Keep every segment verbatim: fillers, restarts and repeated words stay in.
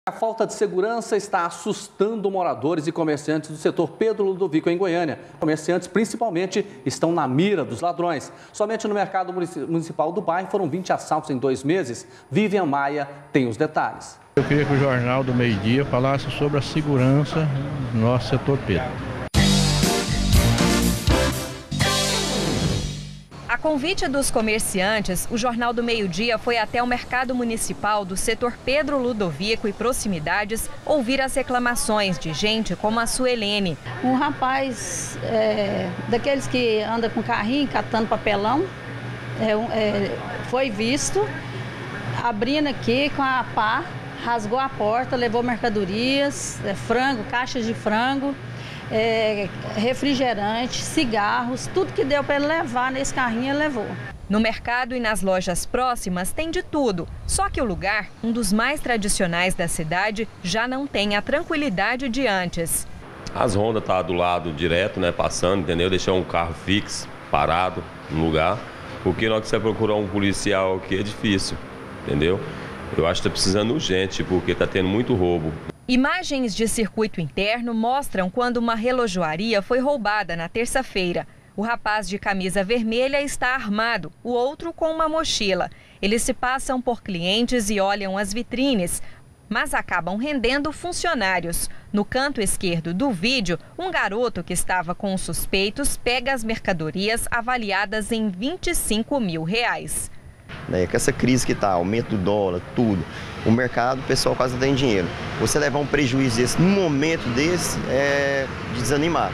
A falta de segurança está assustando moradores e comerciantes do setor Pedro Ludovico, em Goiânia. Comerciantes, principalmente, estão na mira dos ladrões. Somente no mercado municipal do bairro foram vinte assaltos em dois meses. Vivian Maia tem os detalhes. Eu queria que o Jornal do Meio-Dia falasse sobre a segurança do nosso setor Pedro. A convite dos comerciantes, o Jornal do Meio-Dia foi até o mercado municipal do setor Pedro Ludovico e proximidades ouvir as reclamações de gente como a Suelene. Um rapaz é, daqueles que anda com carrinho, catando papelão, é, é, foi visto abrindo aqui com a pá, rasgou a porta, levou mercadorias, é, frango, caixas de frango. É, refrigerante, cigarros, tudo que deu para ele levar nesse carrinho ele levou. No mercado e nas lojas próximas tem de tudo, só que o lugar, um dos mais tradicionais da cidade, já não tem a tranquilidade de antes. As rondas tá do lado direto, né, passando, entendeu? Deixar um carro fixo, parado no lugar, porque na hora que você procurar um policial aqui é difícil, entendeu? Eu acho que está precisando urgente, porque está tendo muito roubo. Imagens de circuito interno mostram quando uma relojoaria foi roubada na terça-feira. O rapaz de camisa vermelha está armado, o outro com uma mochila. Eles se passam por clientes e olham as vitrines, mas acabam rendendo funcionários. No canto esquerdo do vídeo, um garoto que estava com os suspeitos pega as mercadorias avaliadas em vinte e cinco mil reais. Né, com essa crise que está, aumento do dólar, tudo, o mercado, o pessoal quase não tem dinheiro. Você levar um prejuízo desse, num momento desse, é de desanimar.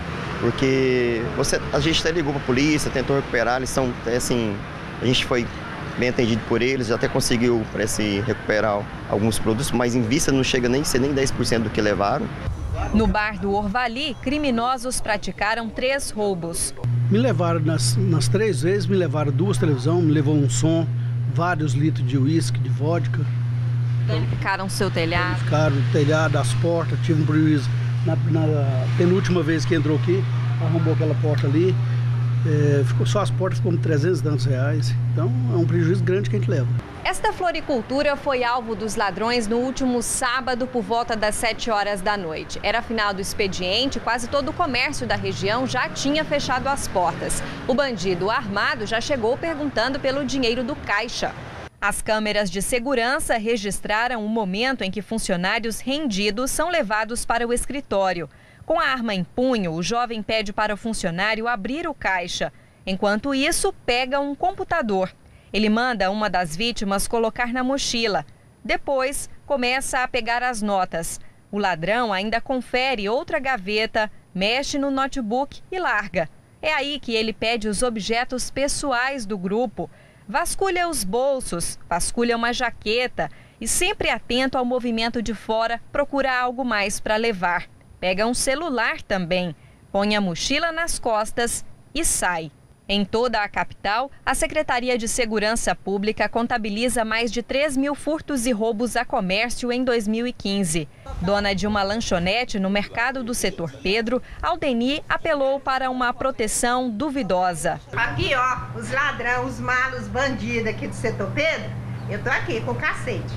Porque você, a gente até ligou para a polícia, tentou recuperar, eles são, assim, a gente foi bem atendido por eles, até conseguiu, parece, recuperar alguns produtos, mas em vista não chega nem a ser nem dez por cento do que levaram. No bar do Orvali, criminosos praticaram três roubos. Me levaram nas, nas três vezes, me levaram duas televisões, me levou um som, vários litros de uísque, de vodka. Danificaram seu telhado? Danificaram o telhado, as portas, tive um prejuízo. Na, na penúltima vez que entrou aqui, arrombou aquela porta ali, é, ficou, só as portas ficou trezentos e tantos reais. Então é um prejuízo grande que a gente leva. Esta floricultura foi alvo dos ladrões no último sábado por volta das sete horas da noite. Era final do expediente, quase todo o comércio da região já tinha fechado as portas. O bandido armado já chegou perguntando pelo dinheiro do caixa. As câmeras de segurança registraram o momento em que funcionários rendidos são levados para o escritório. Com a arma em punho, o jovem pede para o funcionário abrir o caixa. Enquanto isso, pega um computador. Ele manda uma das vítimas colocar na mochila. Depois, começa a pegar as notas. O ladrão ainda confere outra gaveta, mexe no notebook e larga. É aí que ele pede os objetos pessoais do grupo. Vasculha os bolsos, vasculha uma jaqueta e, sempre atento ao movimento de fora, procura algo mais para levar. Pega um celular também, põe a mochila nas costas e sai. Em toda a capital, a Secretaria de Segurança Pública contabiliza mais de três mil furtos e roubos a comércio em dois mil e quinze. Dona de uma lanchonete no mercado do setor Pedro, Aldeni apelou para uma proteção duvidosa. Aqui, ó, os ladrões, os malos, os bandidos aqui do setor Pedro, eu tô aqui com cacete.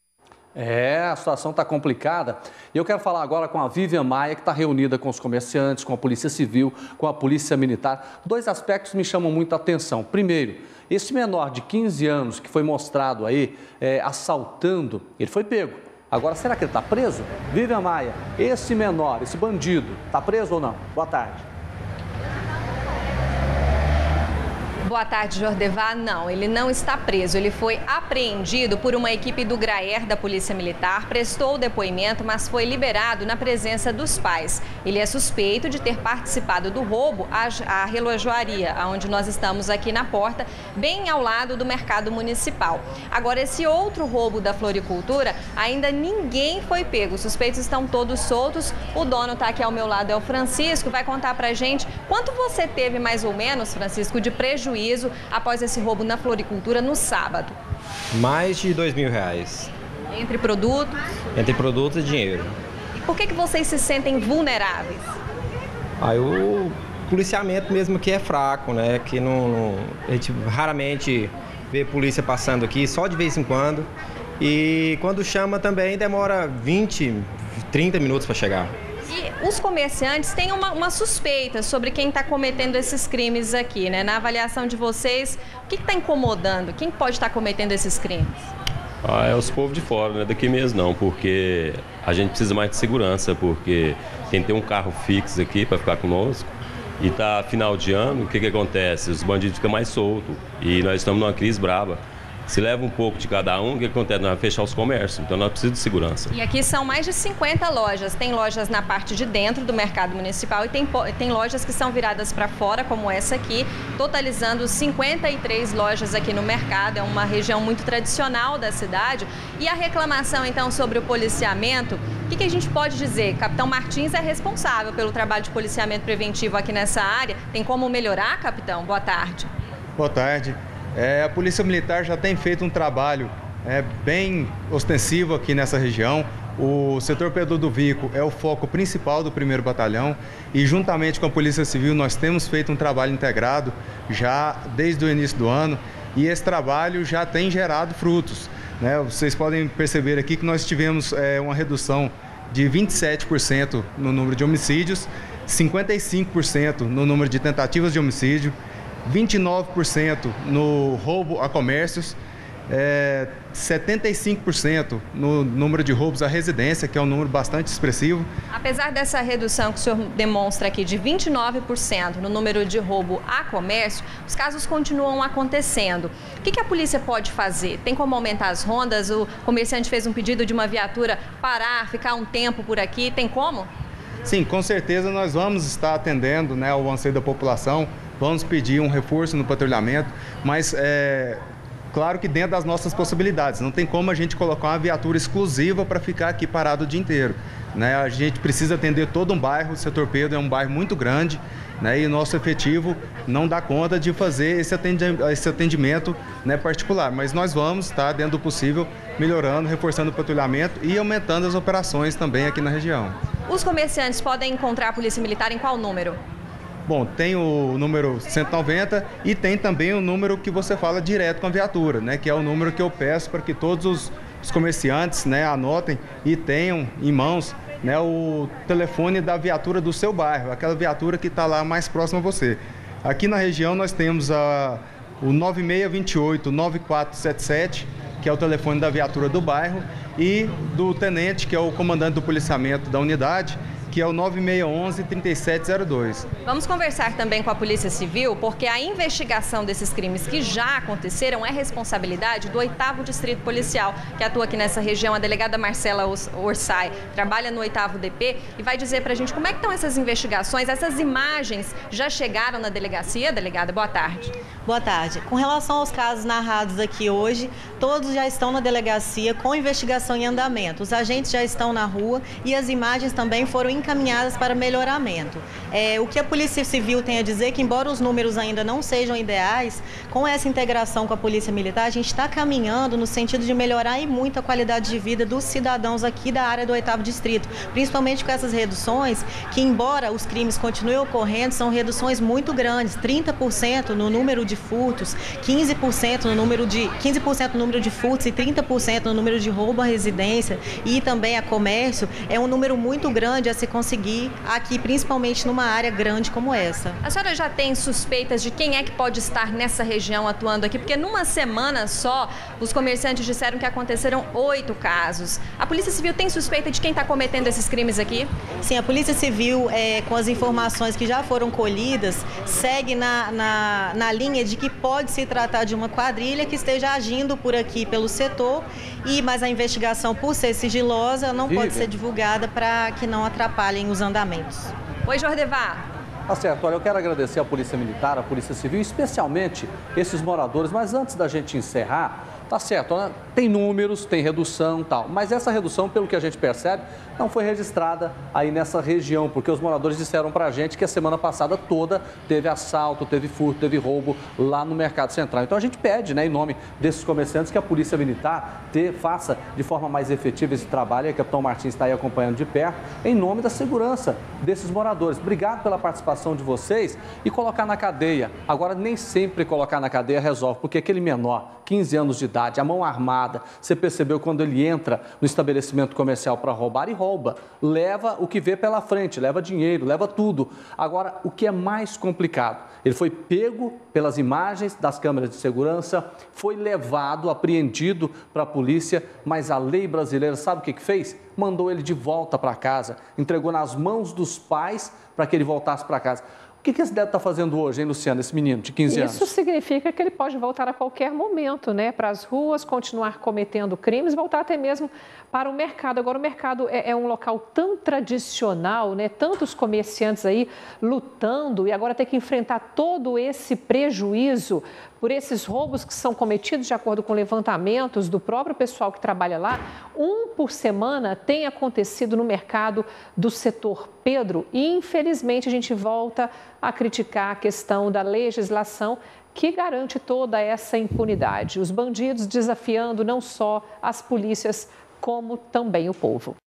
É, a situação está complicada. E eu quero falar agora com a Vivian Maia, que está reunida com os comerciantes, com a Polícia Civil, com a Polícia Militar. Dois aspectos me chamam muito a atenção. Primeiro, esse menor de quinze anos que foi mostrado aí é, assaltando, ele foi pego. Agora, será que ele está preso? Vivian Maia, esse menor, esse bandido, está preso ou não? Boa tarde. Boa tarde, Jordevá. Não, ele não está preso. Ele foi apreendido por uma equipe do GRAER da Polícia Militar, prestou o depoimento, mas foi liberado na presença dos pais. Ele é suspeito de ter participado do roubo à relojoaria, onde nós estamos aqui na porta, bem ao lado do mercado municipal. Agora, esse outro roubo da floricultura, ainda ninguém foi pego. Os suspeitos estão todos soltos. O dono está aqui ao meu lado, é o Francisco, vai contar pra gente quanto você teve mais ou menos, Francisco, de prejuízo após esse roubo na floricultura no sábado. Mais de dois mil reais. Entre produtos? Entre produtos e dinheiro. E por que que vocês se sentem vulneráveis? Aí o policiamento mesmo que é fraco, né? Que não, não, a gente raramente vê polícia passando aqui, só de vez em quando. E quando chama também demora vinte, trinta minutos para chegar. E os comerciantes têm uma, uma suspeita sobre quem está cometendo esses crimes aqui, né? Na avaliação de vocês, o que está incomodando? Quem pode estar cometendo esses crimes? Ah, é os povos de fora, né? Daqui mesmo não, porque a gente precisa mais de segurança, porque tem que ter um carro fixo aqui para ficar conosco. E tá final de ano, o que que acontece? Os bandidos ficam mais soltos e nós estamos numa crise braba. Se leva um pouco de cada um, o que acontece? Nós vamos fechar os comércios, então nós precisamos de segurança. E aqui são mais de cinquenta lojas. Tem lojas na parte de dentro do mercado municipal e tem, tem lojas que são viradas para fora, como essa aqui, totalizando cinquenta e três lojas aqui no mercado. É uma região muito tradicional da cidade. E a reclamação, então, sobre o policiamento, o que, que a gente pode dizer? Capitão Martins é responsável pelo trabalho de policiamento preventivo aqui nessa área. Tem como melhorar, capitão? Boa tarde. Boa tarde. É, a Polícia Militar já tem feito um trabalho é, bem ostensivo aqui nessa região. O setor Pedro do Vico é o foco principal do primeiro Batalhão e juntamente com a Polícia Civil nós temos feito um trabalho integrado já desde o início do ano e esse trabalho já tem gerado frutos, né? Vocês podem perceber aqui que nós tivemos é, uma redução de vinte e sete por cento no número de homicídios, cinquenta e cinco por cento no número de tentativas de homicídio, vinte e nove por cento no roubo a comércios, é, setenta e cinco por cento no número de roubos à residência, que é um número bastante expressivo. Apesar dessa redução que o senhor demonstra aqui de vinte e nove por cento no número de roubo a comércio, os casos continuam acontecendo. O que que a polícia pode fazer? Tem como aumentar as rondas? O comerciante fez um pedido de uma viatura parar, ficar um tempo por aqui. Tem como? Sim, com certeza nós vamos estar atendendo, né, ao anseio da população. Vamos pedir um reforço no patrulhamento, mas é claro que dentro das nossas possibilidades. Não tem como a gente colocar uma viatura exclusiva para ficar aqui parado o dia inteiro, né? A gente precisa atender todo um bairro. O setor Pedro é um bairro muito grande, né? E o nosso efetivo não dá conta de fazer esse atendimento, esse atendimento né, particular. Mas nós vamos estar, dentro do possível, melhorando, reforçando o patrulhamento e aumentando as operações também aqui na região. Os comerciantes podem encontrar a Polícia Militar em qual número? Bom, tem o número cento e noventa e tem também o número que você fala direto com a viatura, né? Que é o número que eu peço para que todos os, os comerciantes né, anotem e tenham em mãos né, o telefone da viatura do seu bairro, aquela viatura que está lá mais próxima a você. Aqui na região nós temos a, o nove seis dois oito, nove quatro sete sete, que é o telefone da viatura do bairro, e do tenente, que é o comandante do policiamento da unidade, que é o nove seis um um, três sete zero dois. Vamos conversar também com a Polícia Civil, porque a investigação desses crimes que já aconteceram é responsabilidade do oitavo Distrito Policial, que atua aqui nessa região. A delegada Marcela Orsay trabalha no oitavo D P e vai dizer pra gente como é que estão essas investigações, essas imagens já chegaram na delegacia. Delegada, boa tarde. Boa tarde. Com relação aos casos narrados aqui hoje, todos já estão na delegacia com investigação em andamento. Os agentes já estão na rua e as imagens também foram encaminhadas para melhoramento. É, o que a Polícia Civil tem a dizer é que, embora os números ainda não sejam ideais, com essa integração com a Polícia Militar, a gente está caminhando no sentido de melhorar e muito a qualidade de vida dos cidadãos aqui da área do oitavo Distrito, principalmente com essas reduções que, embora os crimes continuem ocorrendo, são reduções muito grandes, trinta por cento no número de furtos, quinze por cento no número de, quinze por cento no número de furtos e trinta por cento no número de roubo à residência e também a comércio. É um número muito grande a se conseguir aqui, principalmente numa área grande como essa. A senhora já tem suspeitas de quem é que pode estar nessa região atuando aqui? Porque numa semana só, os comerciantes disseram que aconteceram oito casos. A Polícia Civil tem suspeita de quem está cometendo esses crimes aqui? Sim, a Polícia Civil, é, com as informações que já foram colhidas, segue na, na, na linha de que pode se tratar de uma quadrilha que esteja agindo por aqui pelo setor, e, mas a investigação, por ser sigilosa, não pode ser divulgada para que não atrapalhem os andamentos. Oi, Jordevar. Tá certo, olha, eu quero agradecer à Polícia Militar, à Polícia Civil, especialmente esses moradores, mas antes da gente encerrar, tá certo, né? Tem números, tem redução e tal, mas essa redução, pelo que a gente percebe, não foi registrada aí nessa região, porque os moradores disseram pra gente que a semana passada toda teve assalto, teve furto, teve roubo lá no Mercado Central. Então a gente pede, né, em nome desses comerciantes, que a Polícia Militar te, faça de forma mais efetiva esse trabalho, e o capitão Martins está aí acompanhando de perto, em nome da segurança desses moradores. Obrigado pela participação de vocês e colocar na cadeia. Agora, nem sempre colocar na cadeia resolve, porque aquele menor, quinze anos de idade, impunidade, a mão armada. Você percebeu quando ele entra no estabelecimento comercial para roubar e rouba. Leva o que vê pela frente, leva dinheiro, leva tudo. Agora, o que é mais complicado, ele foi pego pelas imagens das câmeras de segurança, foi levado, apreendido para a polícia, mas a lei brasileira, sabe o que que fez? Mandou ele de volta para casa, entregou nas mãos dos pais para que ele voltasse para casa. O que que esse deve estar fazendo hoje, hein, Luciana, esse menino de quinze anos? Isso significa que ele pode voltar a qualquer momento, né, para as ruas, continuar cometendo crimes, voltar até mesmo para o mercado. Agora, o mercado é, é um local tão tradicional, né, tantos comerciantes aí lutando e agora ter que enfrentar todo esse prejuízo por esses roubos que são cometidos, de acordo com levantamentos do próprio pessoal que trabalha lá, um por semana tem acontecido no mercado do setor Pedro e, infelizmente, a gente volta a criticar a questão da legislação que garante toda essa impunidade. Os bandidos desafiando não só as polícias, como também o povo.